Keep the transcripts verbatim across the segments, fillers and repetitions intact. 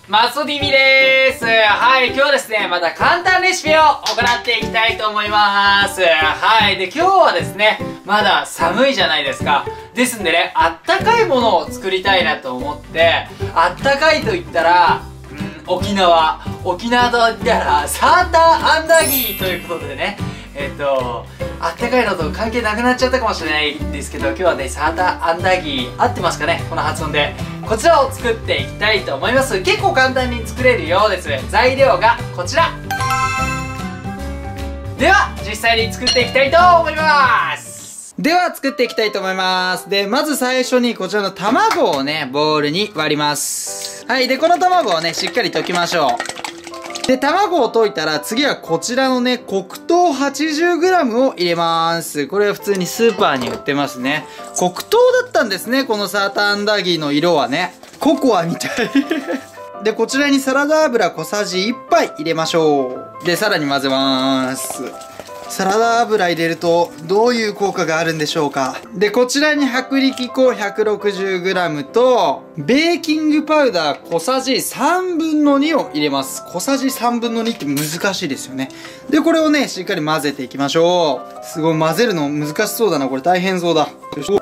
マスオ ティーブイ でーす。はい、今日はですね、また簡単レシピを行っていきたいと思います。はい、で、今日はですね、まだ寒いじゃないですか。ですんでね、あったかいものを作りたいなと思って、あったかいと言ったら、うん、沖縄。沖縄と言ったら、サーターアンダギーということでね、えっと、あったかいのと関係なくなっちゃったかもしれないんですけど、今日はね、サーターアンダギー、合ってますかね、この発音で。こちらを作っていきたいと思います。結構簡単に作れるようです。材料がこちら。では、実際に作っていきたいと思います。 では、作っていきたいと思います。で、まず最初にこちらの卵をね、ボウルに割ります。はい。で、この卵をね、しっかり溶きましょう。で、卵を溶いたら、次はこちらのね、黒糖 はちじゅうグラム を入れます。これは普通にスーパーに売ってますね。黒糖だったんですね、このサーターアンダギーの色はね。ココアみたい。で、こちらにサラダ油小さじいっぱい入れましょう。で、さらに混ぜます。サラダ油入れるとどういう効果があるんでしょうか。で、こちらに薄力粉 ひゃくろくじゅうグラム と、ベーキングパウダー小さじさんぶんのにを入れます。小さじさんぶんのにって難しいですよね。で、これをね、しっかり混ぜていきましょう。すごい混ぜるの難しそうだな。これ大変そうだ。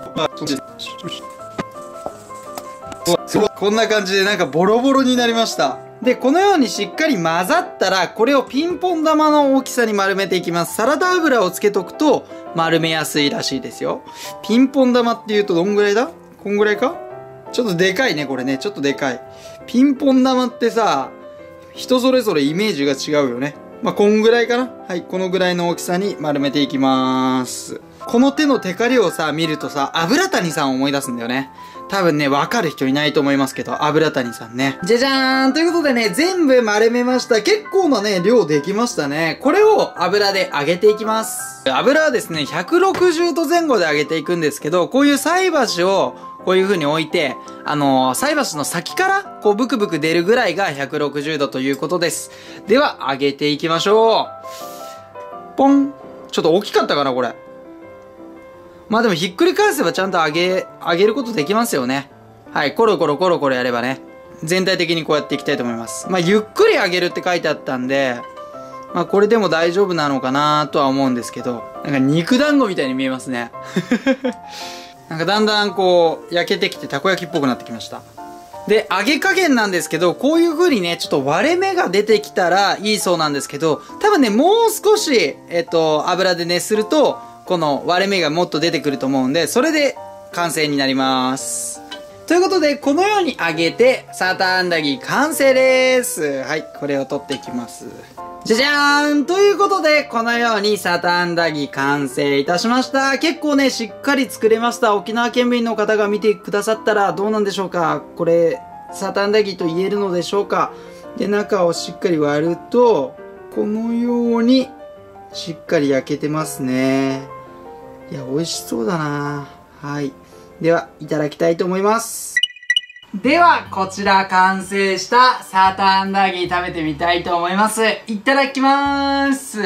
こんな感じでなんかボロボロになりました。で、このようにしっかり混ざったら、これをピンポン玉の大きさに丸めていきます。サラダ油をつけとくと丸めやすいらしいですよ。ピンポン玉って言うとどんぐらいだ？こんぐらいか？ちょっとでかいね、これね。ちょっとでかい。ピンポン玉ってさ、人それぞれイメージが違うよね。まあ、こんぐらいかな？はい、このぐらいの大きさに丸めていきます。この手のテカリをさ、見るとさ、油谷さんを思い出すんだよね。多分ね、わかる人いないと思いますけど、油谷さんね。じゃじゃーんということでね、全部丸めました。結構なね、量できましたね。これを油で揚げていきます。油はですね、ひゃくろくじゅうどぜん後で揚げていくんですけど、こういう菜箸をこういう風に置いて、あのー、菜箸の先から、こうブクブク出るぐらいがひゃくろくじゅうどということです。では、揚げていきましょう。ポン。ちょっと大きかったかな、これ。まあでもひっくり返せばちゃんと揚げ、揚げることできますよね。はい、コロコロコロコロやればね。全体的にこうやっていきたいと思います。まあゆっくり揚げるって書いてあったんで、まあこれでも大丈夫なのかなとは思うんですけど、なんか肉団子みたいに見えますね。なんかだんだんこう焼けてきてたこ焼きっぽくなってきました。で、揚げ加減なんですけど、こういう風にね、ちょっと割れ目が出てきたらいいそうなんですけど、多分ね、もう少し、えっと、油で熱すると、この割れ目がもっと出てくると思うんで、それで完成になります。ということで、このように揚げて、サーターアンダギー完成です。はい、これを取っていきます。じゃじゃーんということで、このようにサーターアンダギー完成いたしました。結構ね、しっかり作れました。沖縄県民の方が見てくださったらどうなんでしょうか？これ、サーターアンダギーと言えるのでしょうか？で、中をしっかり割ると、このように、しっかり焼けてますね。いや、美味しそうだな。はい。では、いただきたいと思います。では、こちら完成したサーターアンダギー食べてみたいと思います。いただきまーす。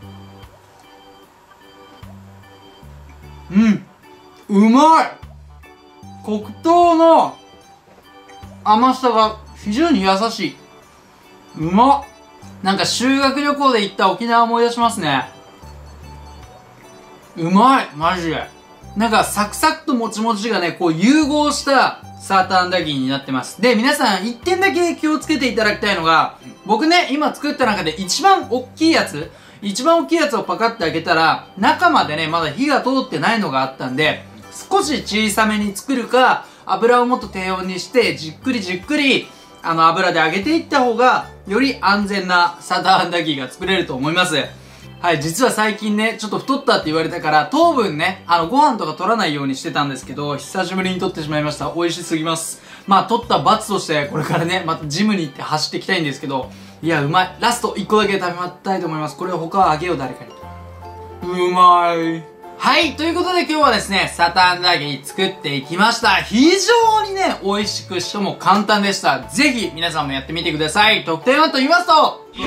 うん。うまい！黒糖の甘さが非常に優しい。うまっ！なんか修学旅行で行った沖縄思い出しますね。うまい！マジで。なんかサクサクともちもちがね、こう融合したサーターアンダギーになってます。で、皆さん一点だけ気をつけていただきたいのが、僕ね、今作った中で一番大きいやつ、一番大きいやつをパカッて開けたら、中までね、まだ火が通ってないのがあったんで、少し小さめに作るか、油をもっと低温にして、じっくりじっくり、あの油で揚げていった方が、より安全なサーターアンダギーが作れると思います。はい、実は最近ね、ちょっと太ったって言われたから、糖分ね、あの、ご飯とか取らないようにしてたんですけど、久しぶりに取ってしまいました。美味しすぎます。まあ、取った罰として、これからね、またジムに行って走っていきたいんですけど、いや、うまい。ラストいっこだけ食べまったいと思います。これを他はあげよう、誰かに。うまい。はい、ということで今日はですね、サーターアンダギー作っていきました。非常にね、美味しくしかも簡単でした。ぜひ、皆さんもやってみてください。得点はと言いますと、ひ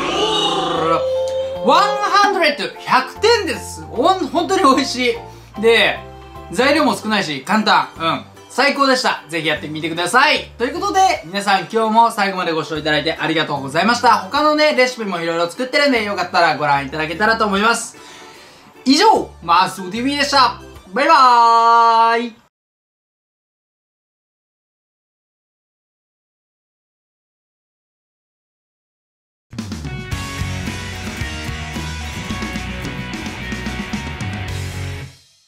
ゃくてんです。ほん、本当に美味しい。で、材料も少ないし、簡単。うん。 最高でした。ぜひやってみてください。ということで、皆さん今日も最後までご視聴いただいてありがとうございました。他のね、レシピもいろいろ作ってるんで、よかったらご覧いただけたらと思います。以上、マース ティーブイ でした。バイバーイ。